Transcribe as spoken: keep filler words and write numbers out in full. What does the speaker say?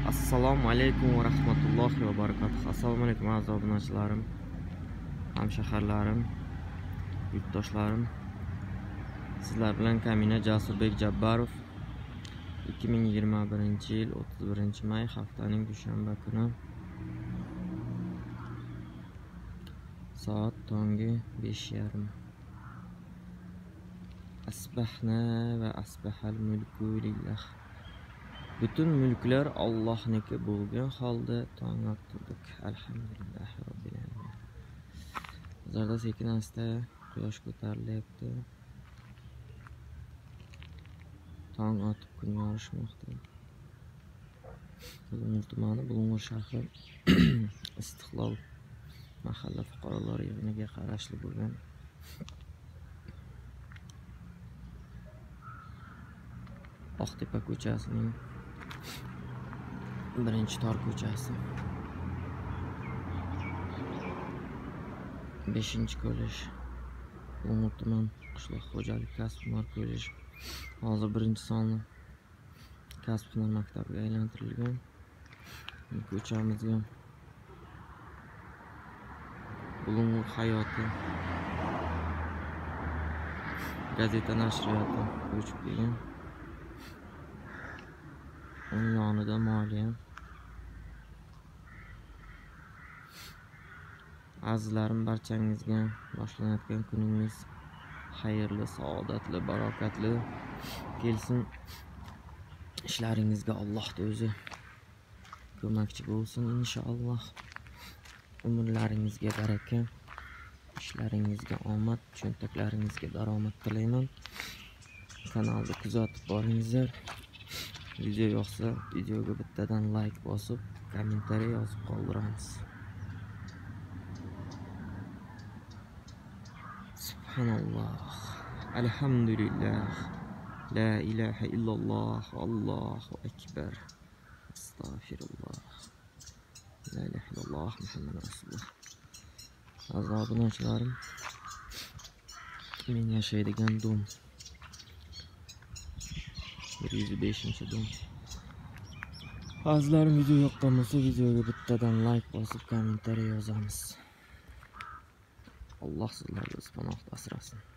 Assalomu alaykum va rahmatullohi va barakatuh. Assalomu alaykum aziz obunachilarim, hamshaharlarim, yurtdoshlarim. Sizlar bilan Kamina Jasurbek Jabbarov. ikki ming yigirma birinchi yil o'ttiz birinchi may haftaning dushanba kuni soat tongi besh yarim. Asbahna va asbahal mulku lillah. Bütün mulklar Allohniki bo'lgan holda tong ottirdik. Alhamdulillah robbil alamin. Hozirda sekin asta quyosh ko'tarilyapti. Tong otib kun yorishmoqda. Bulung'ur tumani, Bulung'ur shahri Istiqlol mahalla fuqarolar yig'iniga qarashli bo'lgan Oqtepa ko'chasining birinchi tor ko'chasi, beshinchi kollej, Bulung'ur tuman qishloq xo'jalik kasb-hunar kolleji. Hozir birinchi sonli kasb-hunar maktabiga aylantirilgan. Ko'chamizga Bulung'ur hayoti gazeta nashriyoti ko'chib kelgan. Uning yonida moliya. Azizlarim, barchangizga boshlanayotgan kuningiz xayrli, saodatli, barokatli kelsin. Ishlaringizga Alloh o'zi ko'makchi bo'lsin inshaalloh. Umrlaringizga baraka, ishlaringizga omad, cho'ntaklaringizga daromad tilayman. Kanalni kuzatib boringizlar. Video yoqsa, videoga bittadan like bosib, kommentariy yozib qoldiramiz. Subhanalloh, alhamdulillah, la ilaha illalloh, Allohu akbar, astagfirulloh, la ilaha illalloh, Muhammad rasululloh. Aziz obunachilarim, men yashaydigan dom bir yuz beshinchi dom. Azizlarim, video yoqqan bo'lsa, videoga bittadan like bosib, kommentariy yozamiz. Alloh sizlarni o'z panohida asrasin.